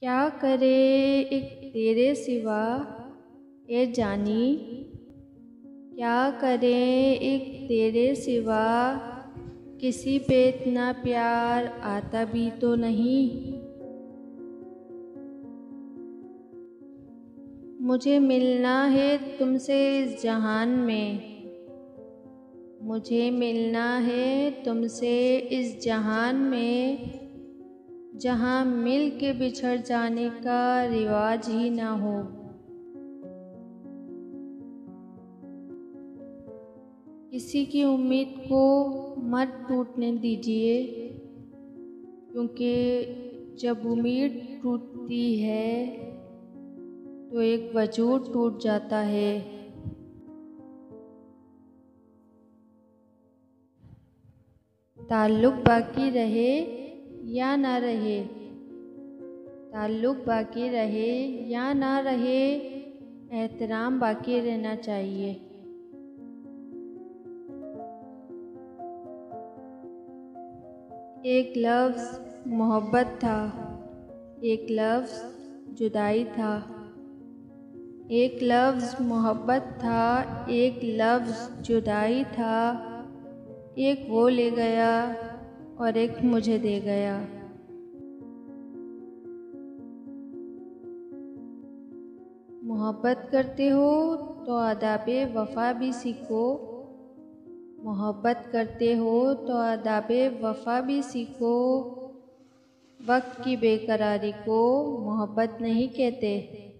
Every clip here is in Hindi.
क्या करे एक तेरे सिवा ए जानी, क्या करे एक तेरे सिवा, किसी पे इतना प्यार आता भी तो नहीं। मुझे मिलना है तुमसे इस जहान में, मुझे मिलना है तुमसे इस जहान में, जहाँ मिल के बिछड़ जाने का रिवाज ही ना हो। किसी की उम्मीद को मत टूटने दीजिए, क्योंकि जब उम्मीद टूटती है तो एक वजूद टूट जाता है। ताल्लुक बाकी रहे या ना रहे, ताल्लुक बाकी रहे या ना रहे, एहतराम बाकी रहना चाहिए। एक लफ्ज़ मोहब्बत था, एक लफ्ज़ जुदाई था, एक लफ्ज़ मोहब्बत था, एक लफ्ज़ जुदाई था, एक वो ले गया और एक मुझे दे गया। मोहब्बत करते हो तो आदाबे वफ़ा भी सीखो, मोहब्बत करते हो तो आदाबे वफ़ा भी सीखो। वक्त की बेकरारी को मोहब्बत नहीं कहते।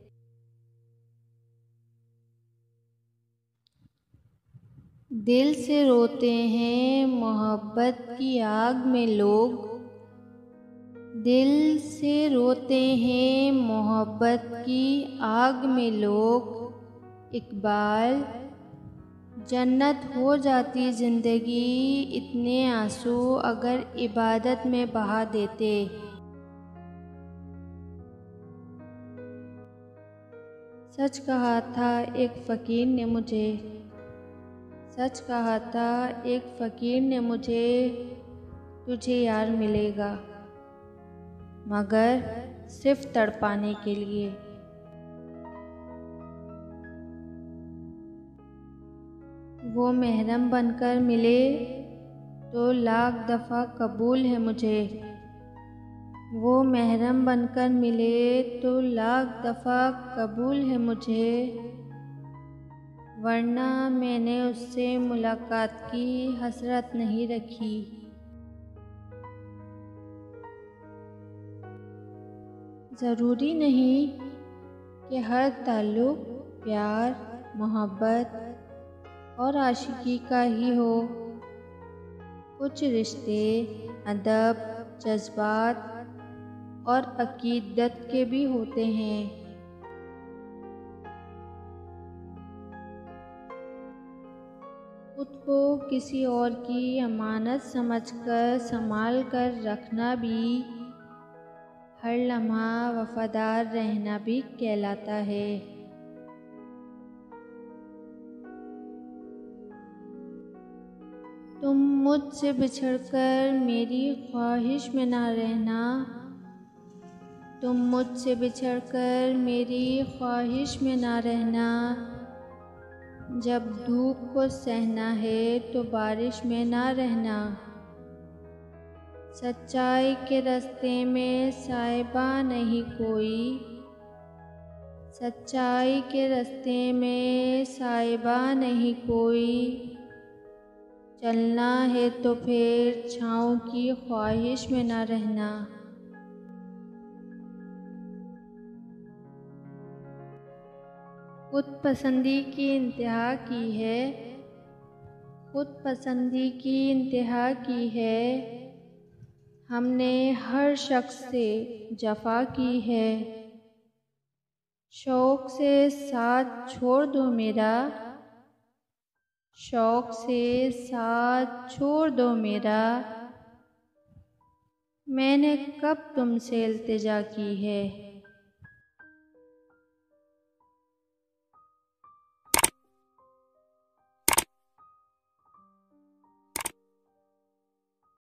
दिल से रोते हैं मोहब्बत की आग में लोग, दिल से रोते हैं मोहब्बत की आग में लोग। इकबाल, जन्नत हो जाती ज़िंदगी इतने आंसू अगर इबादत में बहा देते। सच कहा था एक फ़कीर ने मुझे, सच कहा था एक फ़कीर ने मुझे, तुझे यार मिलेगा मगर सिर्फ़ तड़पाने के लिए। वो महरम बनकर मिले तो लाख दफ़ा कबूल है मुझे, वो महरम बनकर मिले तो लाख दफ़ा कबूल है मुझे, वरना मैंने उससे मुलाकात की हसरत नहीं रखी। ज़रूरी नहीं कि हर ताल्लुक़ प्यार, मोहब्बत और आशिकी का ही हो। कुछ रिश्ते अदब, जज्बात और अकीदत के भी होते हैं। खुद को किसी और की अमानत समझकर संभाल कर रखना भी, हर लम्हा वफ़ादार रहना भी कहलाता है। तुम मुझसे बिछड़कर मेरी ख्वाहिश में ना रहना, तुम मुझसे बिछड़कर मेरी ख्वाहिश में ना रहना। जब धूप को सहना है तो बारिश में ना रहना। सच्चाई के रास्ते में साहिबा नहीं कोई, सच्चाई के रास्ते में साहिबा नहीं कोई। चलना है तो फिर छाँव की ख्वाहिश में ना रहना। खुद पसंदी की इंतहा की है, खुद पसंदी की इंतहा की है, हमने हर शख्स से जफ़ा की है। शौक़ से साथ छोड़ दो मेरा, शौक़ से साथ छोड़ दो मेरा, मैंने कब तुमसे इल्तिजा की है।